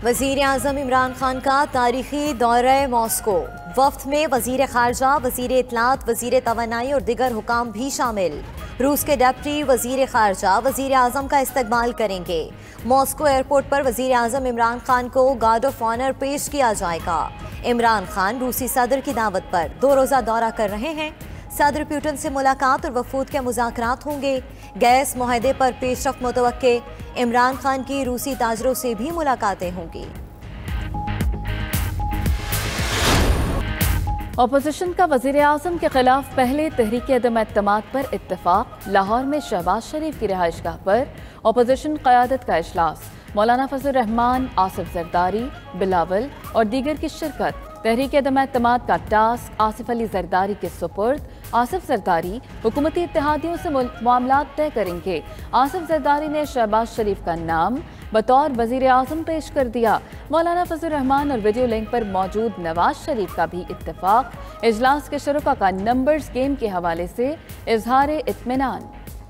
वज़ीर आज़म इमरान खान का तारीखी दौरे मॉस्को। वफ्द में वज़ीर ख़ारजा, वज़ीर इत्तलात, वज़ीर तवानाई और दिगर हुकाम भी शामिल। रूस के डिप्टी वज़ीर ख़ारजा वज़ीर आज़म का इस्तकबाल करेंगे। मॉस्को एयरपोर्ट पर वज़ीर आज़म इमरान खान को गार्ड ऑफ ऑनर पेश किया जाएगा। इमरान खान रूसी सदर की दावत पर 2 रोज़ा दौरा कर रहे हैं। सदर पुतिन से मुलाकात और वफूद के मुज़ाकरात होंगे। गैस मुआहदे पर पेशरफ्त मुतवक्के। इमरान खान की रूसी ताजरों से भी मुलाकातें होंगी। अपोजिशन का वज़ीर आज़म के खिलाफ पहले तहरीक अदम एतमाद पर इत्तफाक। लाहौर में शहबाज शरीफ की रिहाइशगाह पर अपोजिशन क़यादत का इजलास। मौलाना फजल रहमान, आसिफ जरदारी, बिलावल और दीगर की शिरकत। तहरीक अदम एतमाद का टास्क आसिफ अली जरदारी के सुपुर्द। आसिफ जरदारी हुकूमती इत्तेहादियों से मामलात तय करेंगे। आसिफ जरदारी ने शहबाज शरीफ का नाम बतौर वज़ीर आज़म पेश कर दिया। मौलाना फजल रहमान और वीडियो लिंक पर मौजूद नवाज शरीफ का भी इत्तेफाक। इजलास के शुरुका का नंबर्स गेम के हवाले से इजहार इत्मीनान।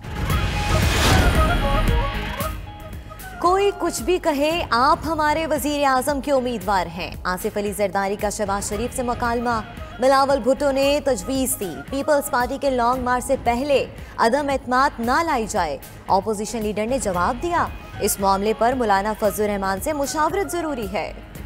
कोई कुछ भी कहे, आप हमारे वज़ीर आज़म के उम्मीदवार हैं। आसिफ अली जरदारी का शहबाज शरीफ से मुकालमा। बिलावल भुट्टो ने तजवीज़ दी पीपल्स पार्टी के लॉन्ग मार्च से पहले अदम एतमाद ना लाई जाए। ऑपोजिशन लीडर ने जवाब दिया, इस मामले पर मौलाना फजल रहमान से मुशावरत जरूरी है।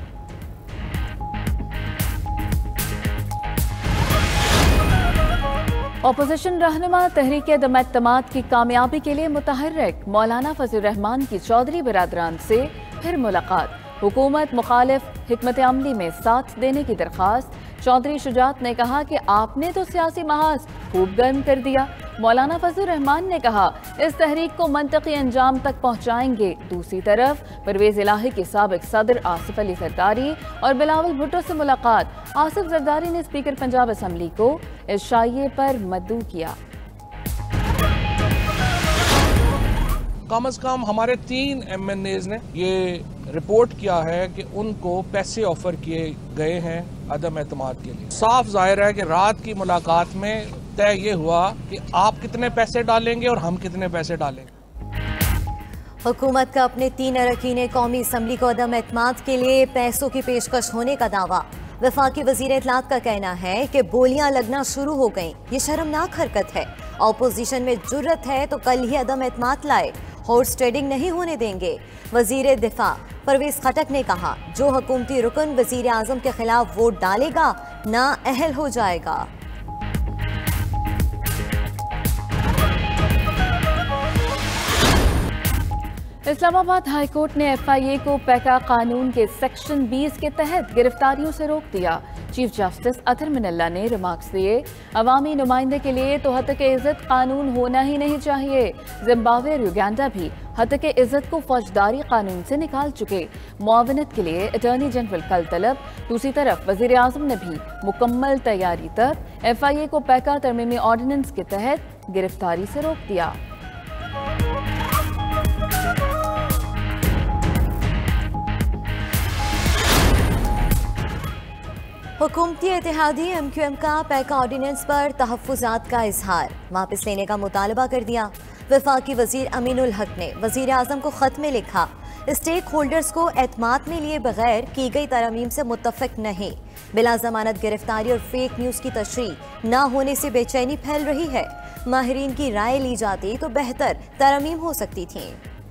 अपोजिशन रहनुमा तहरीक अदम एतमाद की कामयाबी के लिए मुतहर्रिक। मौलाना फजल रहमान की चौधरी बिरादरान से फिर मुलाकात। हुकूमत मुखालिफ हिकमत अमली में साथ देने की दरख्वास्त। चौधरी शुजात ने कहा कि आपने तो सियासी महाज खूब गर्म कर दिया। मौलाना फजल रहमान ने कहा इस तहरीक को मंतकी अंजाम तक पहुँचाएंगे। दूसरी तरफ परवेज इलाही के साबिक सदर आसिफ अली जरदारी और बिलावल भुट्टो से मुलाकात। आसिफ जरदारी ने स्पीकर पंजाब असम्बली को इस शाइए पर मद्दू किया। कम अज कम हमारे 3 MNAs ने ये रिपोर्ट किया है कि उनको पैसे ऑफर किए गए हैं अदम एतमाद के लिए। साफ जाहिर है कि रात की मुलाकात में तय ये हुआ कि आप कितने पैसे डालेंगे और हम कितने पैसे डालेंगे। हुकूमत का अपने 3 अरकान कौमी असम्बली को अदम एतमाद के लिए पैसों की पेशकश होने का दावा। वफाकी वजीर इत्तलात का कहना है कि बोलियां लगना शुरू हो गईं। ये शर्मनाक हरकत है। ऑपोजिशन में जुर्रत है तो कल ही अदम एतमाद लाए। हॉर्स ट्रेडिंग नहीं होने देंगे। वजीर दिफा परवेज खटक ने कहा, जो हुकूमती रुकन वजीर आज़म के खिलाफ वोट डालेगा ना अहल हो जाएगा। इस्लामाबाद हाई कोर्ट ने FIA को पैका कानून के सेक्शन 20 के तहत गिरफ्तारियों से रोक दिया। चीफ जस्टिस अतर मिनल्ला ने रिमार्क्स दिए, अवामी नुमाइंदे के लिए तो हद-ए इज़्ज़त कानून होना ही नहीं चाहिए। जिम्बाब्वे और युगांडा भी हद-ए इज़्ज़त को फौजदारी कानून से निकाल चुके। मुआवनत के लिए अटॉर्नी जनरल कल तलब। दूसरी तरफ वज़ीर आज़म ने भी मुकम्मल तैयारी तक FIA को पैका तरमीमी ऑर्डिनेंस के तहत गिरफ्तारी से रोक दिया। हुकूमती इत्तेहादी MQM का पैका ऑर्डिनेंस पर तहफ़्फ़ुज़ात का इजहार। वापस लेने का मुतालबा कर दिया। वफाकी वज़ीर अमीनुल हक ने वज़ीर आज़म को ख़त में लिखा, स्टेक होल्डर्स को एतमाद में लिए बगैर की गई तरमीम से मुत्तफ़िक नहीं। बिला ज़मानत गिरफ्तारी और फेक न्यूज़ की तशरीह ना होने से बेचैनी फैल रही है। माहिरीन की राय ली जाती तो बेहतर तरमीम हो सकती थी।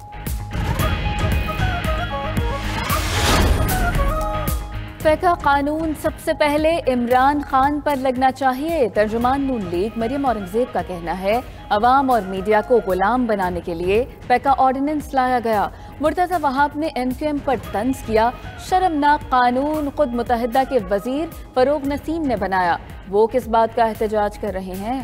पैका कानून सबसे पहले इमरान खान पर लगना चाहिए। तर्जुमान नून लीग मरियम औरंगजेब का कहना है, अवाम और मीडिया को गुलाम बनाने के लिए पैका ऑर्डिनेंस लाया गया। मुर्तज़ा वहाब ने MQM पर तंज किया, शर्मनाक कानून खुद मुत्तहिदा के वजीर फरोग नसीम ने बनाया। वो किस बात का एहतजाज कर रहे हैं?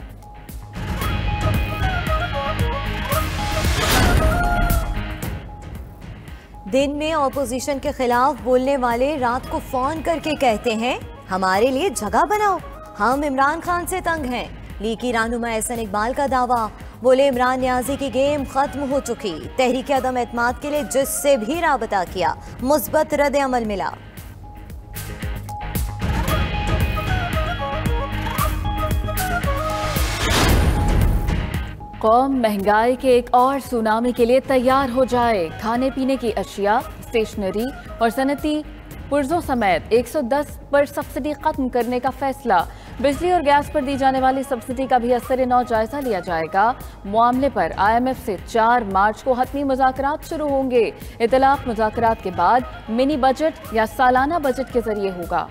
दिन में ऑपोजिशन के खिलाफ बोलने वाले रात को फोन करके कहते हैं, हमारे लिए जगह बनाओ, हम इमरान खान से तंग हैं। लीग की रहनुमा एहसन इकबाल का दावा। बोले, इमरान नियाजी की गेम खत्म हो चुकी। तहरीक अदम एतमाद के लिए जिससे भी राबता किया मुस्बत रद्द अमल मिला। कौम महंगाई के एक और सुनामी के लिए तैयार हो जाए। खाने पीने की अशिया, स्टेशनरी और सनती पुर्जों समेत 110 पर सब्सिडी खत्म करने का फैसला। बिजली और गैस पर दी जाने वाली सब्सिडी का भी असर-ए-नौ जायजा लिया जाएगा। मामले पर IMF से 4 मार्च को हतमी मुज़ाकरात शुरू होंगे। इतलाक मुज़ाकरात के बाद मिनी बजट या सालाना बजट के जरिए होगा।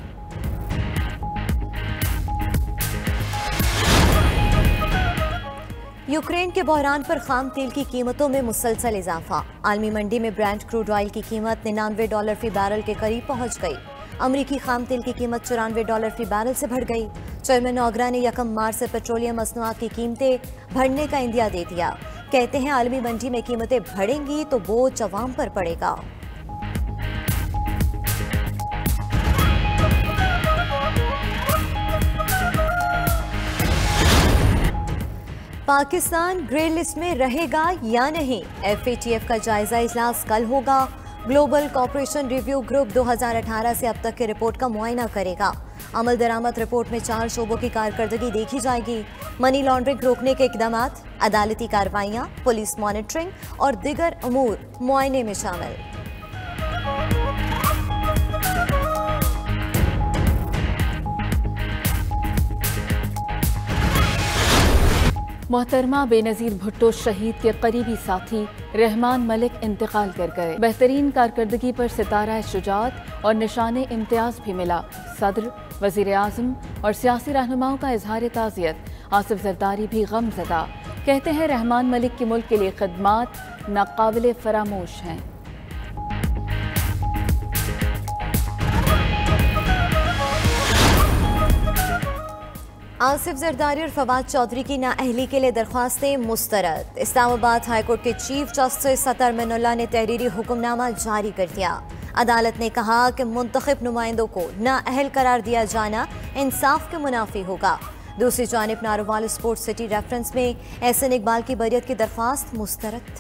यूक्रेन के बहरान पर खाम तेल की कीमतों में मुसलसल इजाफा। आलमी मंडी में ब्रेंट क्रूड ऑयल की कीमत $99 फी बैरल के करीब पहुंच गई। अमरीकी खाम तेल की कीमत $94 फी बैरल से बढ़ गई। चेयरमैन ओगरा ने 1 मार्च से पेट्रोलियम मसनूआत की कीमतें बढ़ने का इंदिया दे दिया। कहते हैं आलमी मंडी में कीमतें बढ़ेंगी तो बोझ अवाम पर पड़ेगा। पाकिस्तान ग्रे लिस्ट में रहेगा या नहीं, FATF का जायजा इजलास कल होगा। ग्लोबल कॉपरेशन रिव्यू ग्रुप 2018 से अब तक की रिपोर्ट का मुआयना करेगा। अमल दरामद रिपोर्ट में 4 शोबों की कारकर्दगी देखी जाएगी। मनी लॉन्ड्रिंग रोकने के इकदामात, अदालती कार्रवाइयाँ, पुलिस मॉनिटरिंग और दीगर अमूर मुआयने में शामिल। मोहतरमा बेनज़ीर भुट्टो शहीद के करीबी साथी रहमान मलिक इंतकाल कर गए। बेहतरीन कारकर्दगी पर सितारा शुजात और निशान इम्तियाज भी मिला। सदर, वज़ीर आज़म और सियासी रहनुमाओं का इजहार ताज़ियत। आसिफ जरदारी भी गमज़दा, कहते हैं रहमान मलिक की मुल्क के लिए खदमात नाकाबिले फरामोश हैं। आसिफ जरदारी और फवाद चौधरी की नाअहली के लिए दरख्वास्तें मुस्तरद। इस्लामाबाद हाईकोर्ट के चीफ जस्टिस अतर मिनुल्लाह ने तहरीरी हुक्मनामा जारी कर दिया। अदालत ने कहा कि मुंतखब नुमाइंदों को नाअहल करार दिया जाना इंसाफ के मुनाफी होगा। दूसरी जानिब नारोवाल स्पोर्ट्स सिटी रेफरेंस में एहसन इकबाल की बरियत की दरख्वास्त मुस्तरद।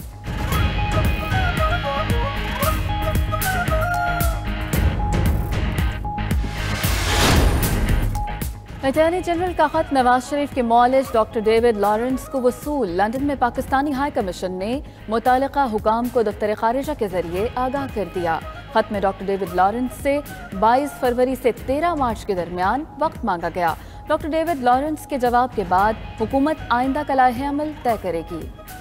अटॉर्नी जनरल का खत नवाज शरीफ के मौलिज डॉक्टर डेविड लॉरेंस को वसूल। लंदन में पाकिस्तानी हाई कमीशन ने मुतालिका हुकाम को दफ्तर खारिजा के जरिए आगाह कर दिया। खत में डॉक्टर डेविड लॉरेंस से 22 फरवरी से 13 मार्च के दरमियान वक्त मांगा गया। डॉक्टर डेविड लॉरेंस के जवाब के बाद हुकूमत आइंदा का लाहे अमल तय करेगी।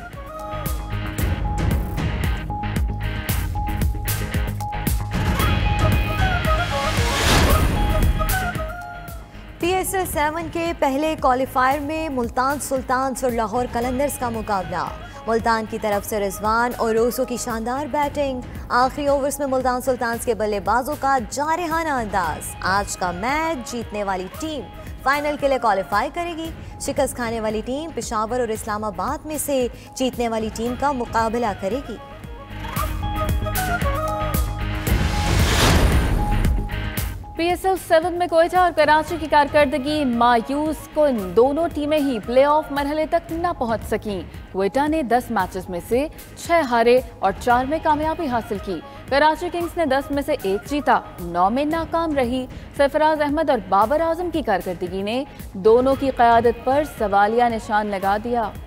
PSL 7 के पहले क्वालिफायर में मुल्तान सुल्तान्स और लाहौर कलंदर्स का मुकाबला। मुल्तान की तरफ से रिजवान और रोसो की शानदार बैटिंग। आखिरी ओवर्स में मुल्तान सुल्तान्स के बल्लेबाजों का जारहाना अंदाज। आज का मैच जीतने वाली टीम फाइनल के लिए क्वालिफाई करेगी। शिकस्त खाने वाली टीम पेशावर और इस्लामाबाद में से जीतने वाली टीम का मुकाबला करेगी। PSL 7 में कोयटा और कराची की कारकर्दगी मायूस कुन। दोनों टीमें ही प्लेऑफ मरहले तक न पहुंच सकीं। कोयटा ने 10 मैचेस में से 6 हारे और 4 में कामयाबी हासिल की। कराची किंग्स ने 10 में से 1 जीता, 9 में नाकाम रही। सरफराज अहमद और बाबर आजम की कारकर्दगी ने दोनों की क़यादत पर सवालिया निशान लगा दिया।